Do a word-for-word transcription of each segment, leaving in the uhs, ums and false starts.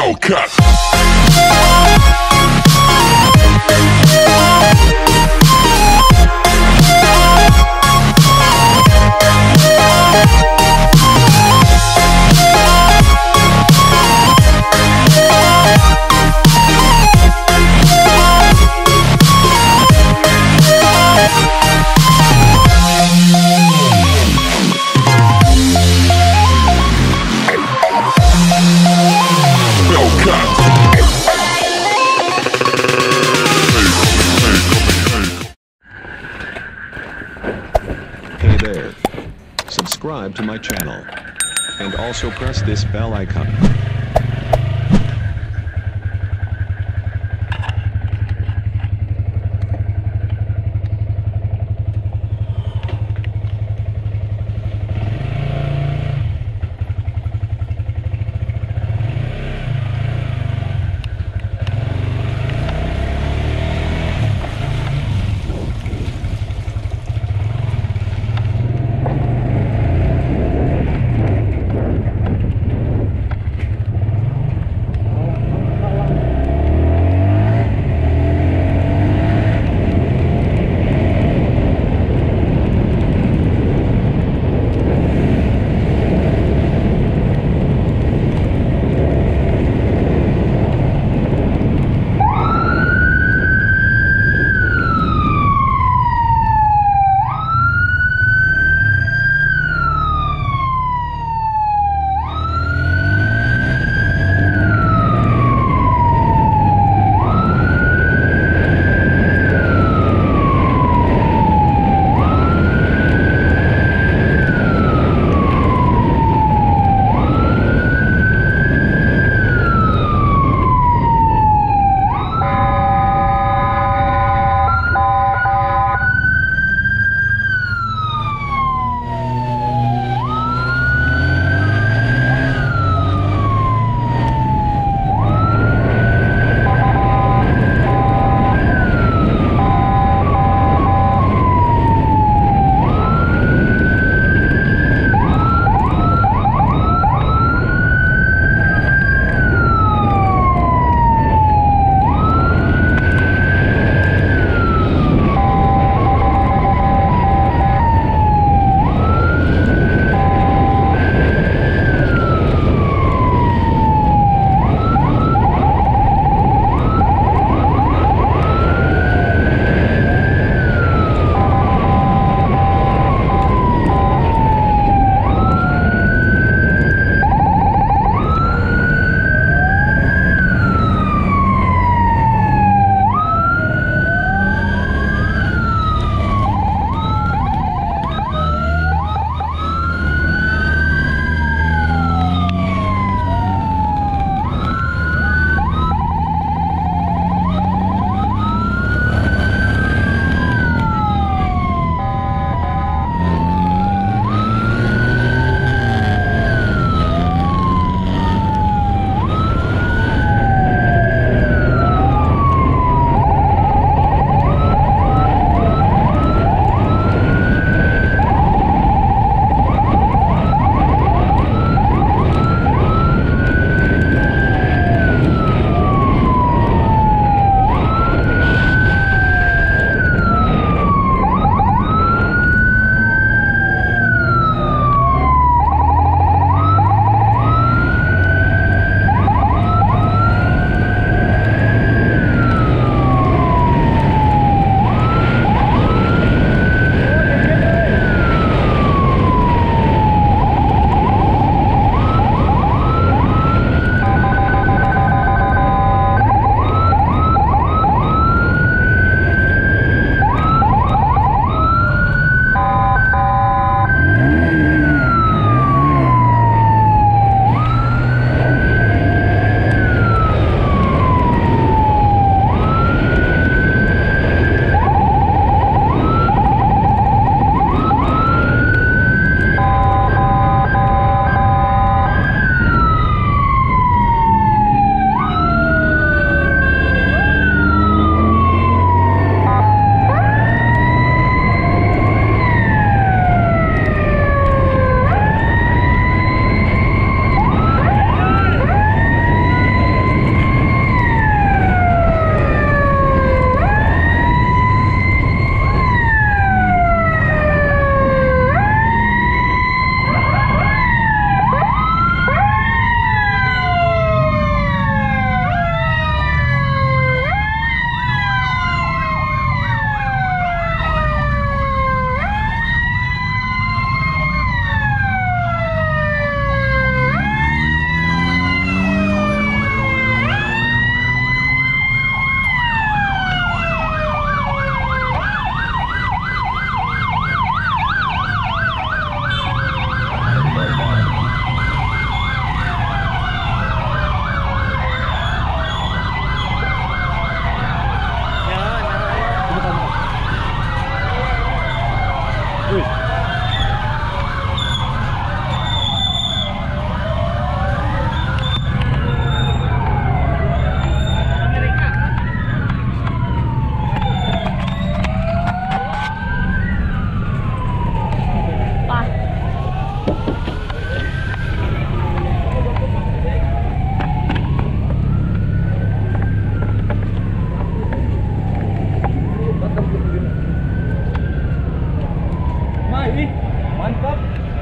Hellcat. Hey there. Subscribe to my channel. And also press this bell icon.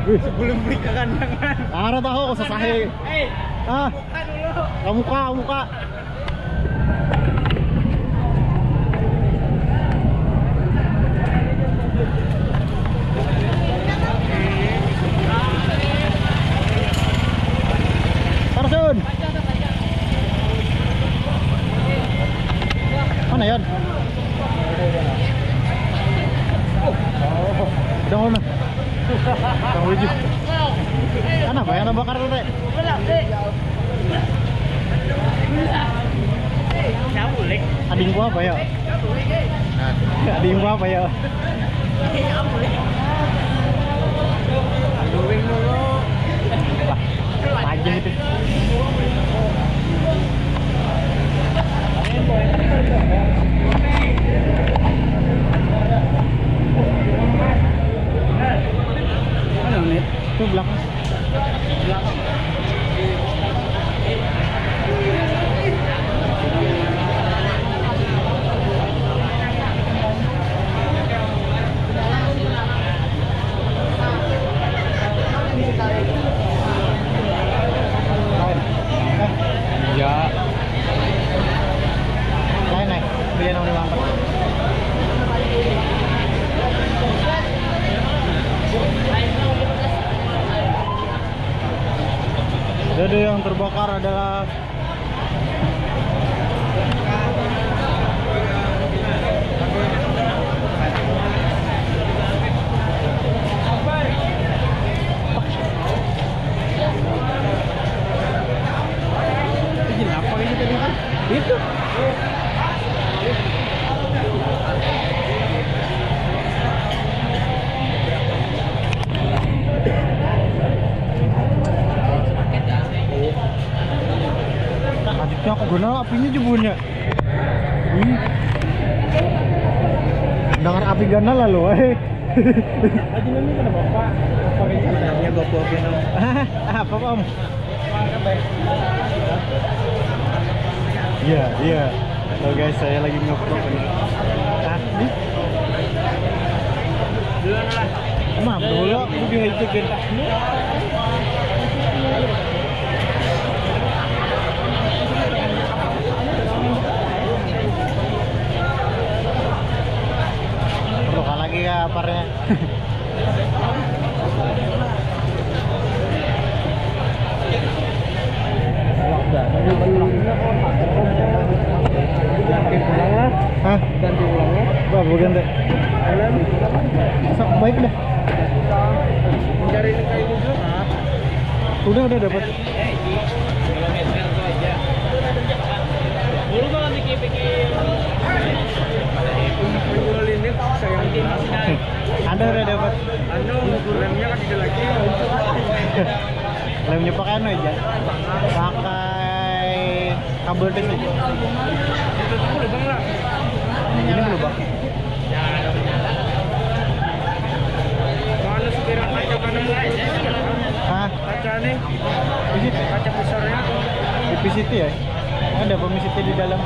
Sebelum beli ke kandangan. Ada tahu kok sesahe. Eh, Ah, buka dulu. kamu muka, muka. Tarsun. Mana Yon? Oh, udah mana? Kang Wiju. Kan apa yang bakar teh? Cabulek. Ading gua apa ya? Ading gua apa ya? Aduin dulu. Lah, aja itu. Mana menit? Itu belakang. Belakang. Ya. Lain nih, dia nomor lima empat. Jadi yang terbakar adalah apa ini tadi? Itu. Adiknya aku guna apinya jebunnya. Ih. Dengar api gana lah lo, eh. Aji ini kan bapak. Apa ini ceritanya bapak gana? Apa om? Iya, iya. Tuh guys, saya lagi nge-vlog ini. Ah, nih. Duluan lah. Maaf dulu, aku dihajakin. Perlu lagi ya aparnya. Hah? Ganti ulangnya. Bah, bukan deh. Sok baik dah. Mencari kayak gitu. Udah, udah dapat. Dulu kalau pikir-pikir penjual ini sayang Ada udah dapat. anu remnya kan tidak lagi Lemnya pakai anu aja. Pakai kabel tes aja. itu tuh lubang lah. Ini berubah. Mana supir kaca kanan Hah? kaca nih Di situ? kaca besarnya Di P C T ya? Ada pemisitnya di dalam.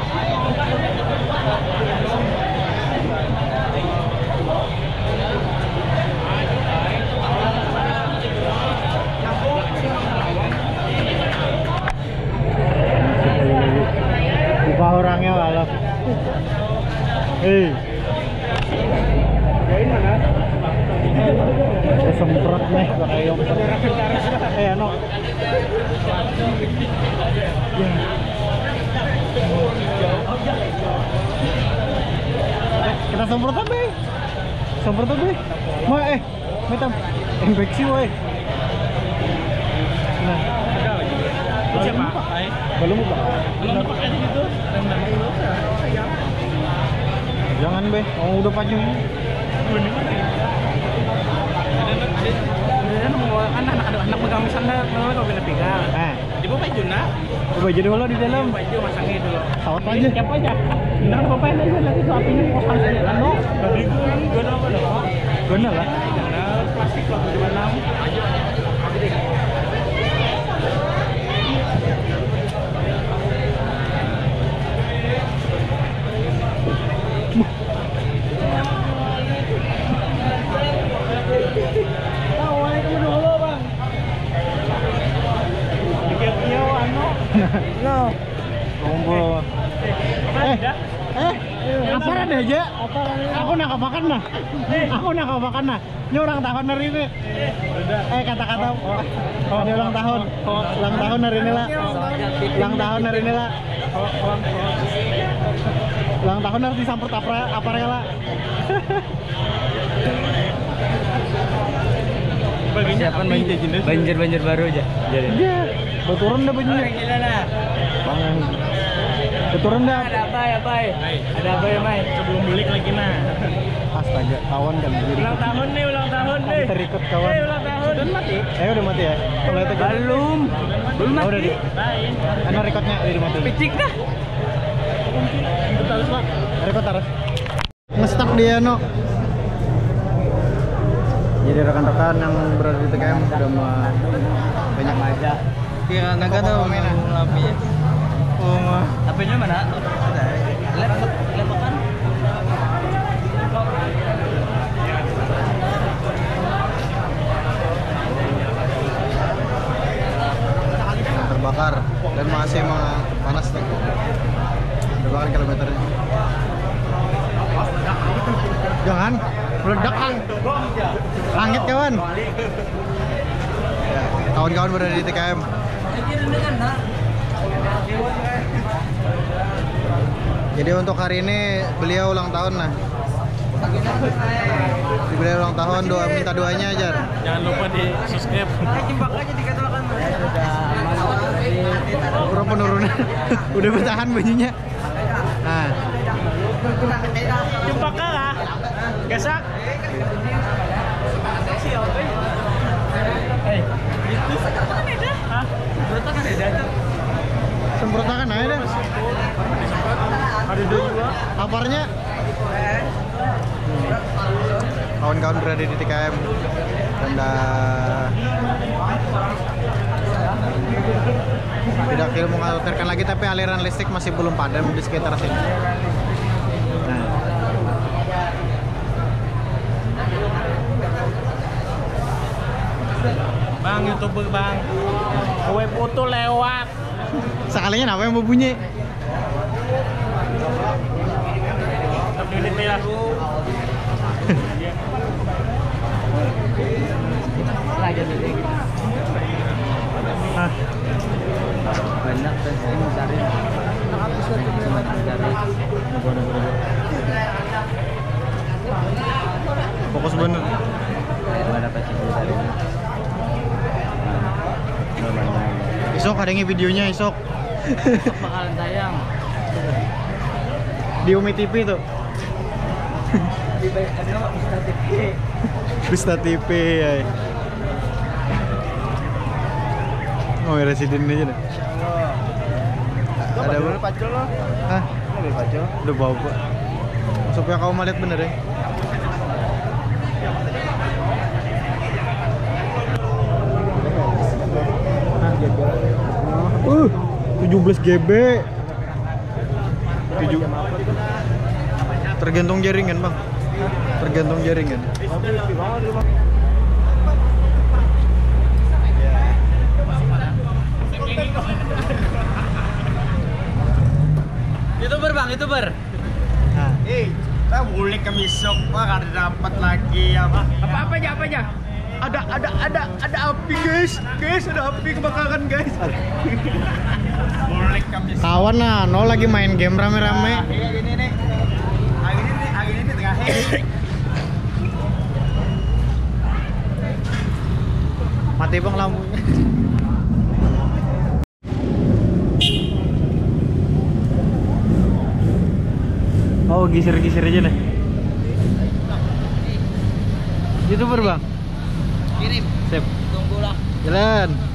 Buka orangnya malah. Hei. Join mana? Semprot nih pakai yomper. Eh ano? Kita semprot apa? Semprot apa? Mau eh, metam. Infeksi woi. Nah, Ada lagi. Siapa? Pakai. belum buka. Belum pakai di situ. Jangan be, oh udah paju. Anak anak anak pegang misalnya kalau kau kena pegang. Eh, Di bawah baju nak. baju dulu di dalam. Baju masangnya dulu. Sawat aja. Siapa aja? Nah, bapak yang aja nanti tuh apinya kosong saja. Anu, tadi gue kan gue apa dong? Guna lah. Karena plastik lah di mana? Assalamualaikum dulu. Aparan aja. Aku nak makan nah. Aku nak makan nah. Ini ulang tahun hari ini. Eh kata-kata. Oh, ini ulang tahun. Ulang tahun hari ini lah. Ulang tahun hari ini lah. Ulang tahun harus disamput apa apa rela. Siapkan banjir banjir banjir baru aja. Jadi. Iya. Beturun dah bajunya. Gila lah. Bang. Beturun dah. Ada apa ya, Bay? Ada apa ya, Bay? Sebelum balik lagi nah. Astaga, kawan kan jadi. Ulang tahun nih, ulang tahun nih. Terikut kawan. Eh, ulang tahun. Udah mati. Eh udah mati ya? Kalau itu Belum. Belum mati. Oh, udah di. Lain. Karena rekodnya udah dimati. Picik dah. Betul Pak. Rekod harus. Ngestak dia no. Jadi rekan-rekan yang berada di T K M udah banyak aja. Kira naga tahu lapinya. Oh, Lapinya mana? Laptop, laptop kan? yang terbakar dan masih emang panas nih. Terbakar kilometernya. Jangan meledak kan. Langit kawan. Ya, kawan-kawan berada di T K M. Jadi untuk hari ini beliau ulang tahun nah. Beliau ulang tahun, doa minta doanya aja. Jangan lupa di subscribe. Jembak aja dikatakan. Kurang penurunan. Udah bertahan bajunya. Nah. Jembak lah. Gasak. Eh, itu semprotan ada. Hah? Semprotan ada aja. Semprotan aja deh. Ada dua juga. Aparnya? Kawan-kawan berada di T K M dan uh, tidak kira mengkhawatirkan lagi, tapi aliran listrik masih belum padam di sekitar sini. Nah. Bang, YouTuber bang. Kowe foto lewat. Sekalinya apa yang mau bunyi? Tapi ini ya. Lagi gitu. Hah. Banyak testing cari. Cari. Fokus bener. Ada testing cari. Isok ada yang videonya isok. Bakalan tayang. Di Umi T V tuh. Di ano Vista T V. Vista T V ya. Oh, ya residen aja deh. Ada berapa pacul lo? Hah? Lebih pacul. Udah bawa, Pak. Supaya kau melihat bener ya. Uh, tujuh belas G B. tujuh. Tergantung jaringan, Bang. Tergantung jaringan. YouTuber bang, YouTuber. Nah, Eh, kita boleh kami sok, wah kada dapat lagi ya. Apa apa aja, apa aja? Ada ada ada ada api guys, guys ada api kebakaran guys. Boleh kami. kawan nah, no lagi main game rame-rame. Iya gini nih. Ah gini nih, ah gini nih tengah. Mati bang lampunya. Oh, gisir-gisir aja nih. YouTuber bang. Kirim. Sip. Tunggulah. Jalan.